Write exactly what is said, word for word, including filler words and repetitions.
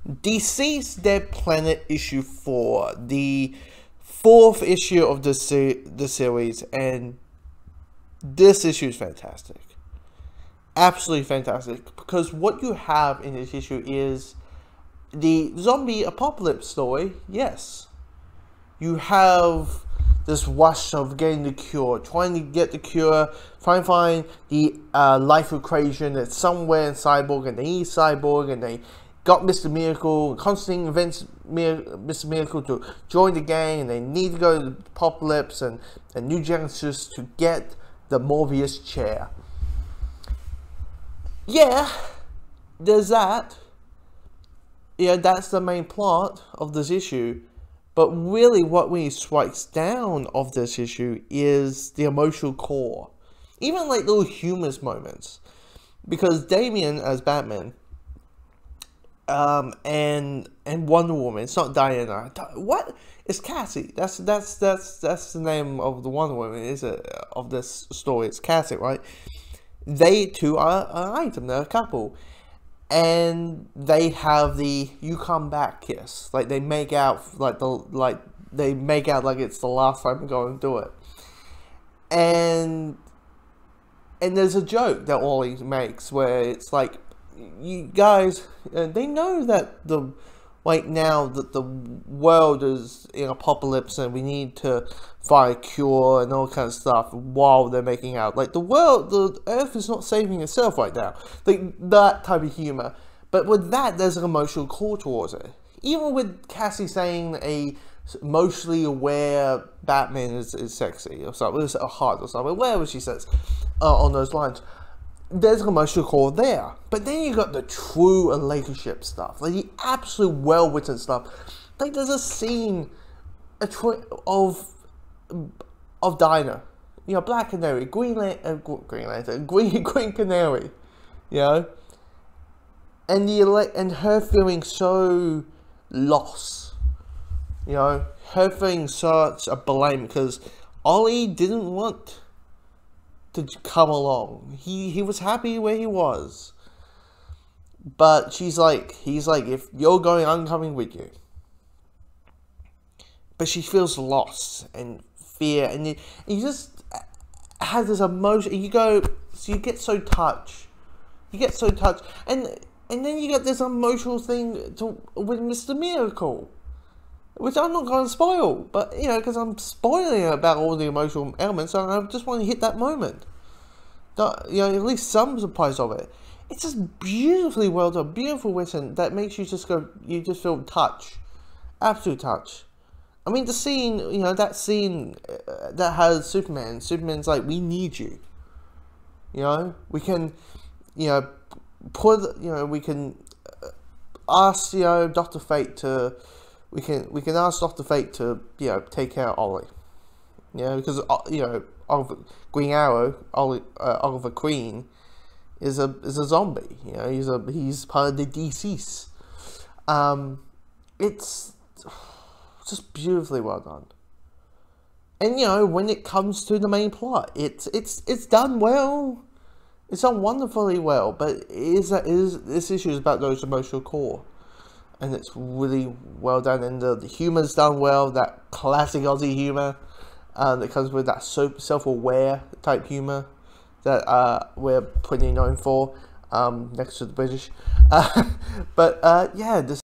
Deceased Dead Planet issue four, the fourth issue of the se the series, and this issue is fantastic. Absolutely fantastic, because what you have in this issue is the zombie apocalypse story. Yes, you have this rush of getting the cure, trying to get the cure, trying to find the uh, life equation that's somewhere in Cyborg, and they need Cyborg, and they got Mister Miracle, Constantine events Mister Miracle to join the gang, and they need to go to the Apocalypse and, and New Genesis to get the Morbius chair. Yeah, there's that. Yeah, that's the main plot of this issue. But really what really strikes down of this issue is the emotional core. Even like little humorous moments. Because Damian as Batman, um, and and Wonder Woman, it's not Diana. What? It's Cassie. That's that's that's that's the name of the Wonder Woman, is it? Of this story. It's Cassie, right? They two are an item, they're a couple. And they have the "you come back" kiss. Like they make out like the like they make out like it's the last time we're going to do it. And and there's a joke that Ollie makes where it's like, you guys, uh, they know that the right now that the world is in apocalypse and we need to find a cure and all kind of stuff while they're making out. Like the world, the Earth is not saving itself right now. Like that type of humor. But with that, there's an emotional core towards it. Even with Cassie saying a emotionally aware Batman is, is sexy or something, or hot or something, whatever she says uh, on those lines. There's an emotional core there. But then you got the true relationship stuff. Like the absolute well-written stuff. Like there's a scene a of of Dinah. You know, Black Canary, Green Lantern, uh, Green Lantern, Green, Green Canary. You know? And, the, and her feeling so lost. You know? Her feeling such a blame because Ollie didn't want to come along. He he was happy where he was. But she's like, he's like, if you're going, I'm coming with you. But she feels lost and fear, and you, and you just have this emotion. You go, so you get so touched. You get so touched, and and then you get this emotional thing to, with Mister Miracle, which I'm not going to spoil, but you know, because I'm spoiling about all the emotional elements, so I just want to hit that moment. You know, at least some surprise of it. It's just beautifully well done, beautiful written, that makes you just go, you just feel touch, absolute touch. I mean, the scene, you know, that scene uh, that has Superman. Superman's like, we need you. You know, we can, you know, put, you know, we can ask, you know, Doctor Fate to, we can, we can ask Doctor Fate to, you know, take out Ollie. You know, because, uh, you know, Oliver, Green Arrow, Ollie, uh, Oliver Queen, is a is a zombie. You know, he's a he's part of the deceased. Um, it's just beautifully well done. And you know, when it comes to the main plot, it's it's it's done well. It's done wonderfully well. But it is that is this issue is about those emotional core, and it's really well done. And the, the humor's done well. That classic Aussie humor. Uh, that comes with that so self-aware type humor that uh, we're pretty known for, um, next to the British. Uh, but uh, yeah, this